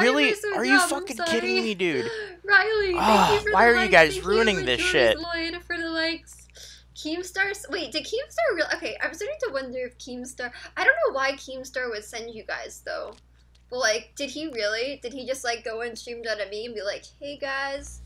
really? so Are you dumb, fucking I'm kidding sorry. me, dude? Riley, thank Ah, you for why the are you likes. guys Thank ruining you, this Victoria's shit? Lloyd, for the likes. Keemstar, wait, did Keemstar really? Okay, I'm starting to wonder if Keemstar. I don't know why Keemstar would send you guys though. But like, did he really? Did he just like go and stream that at me and be like, "Hey guys,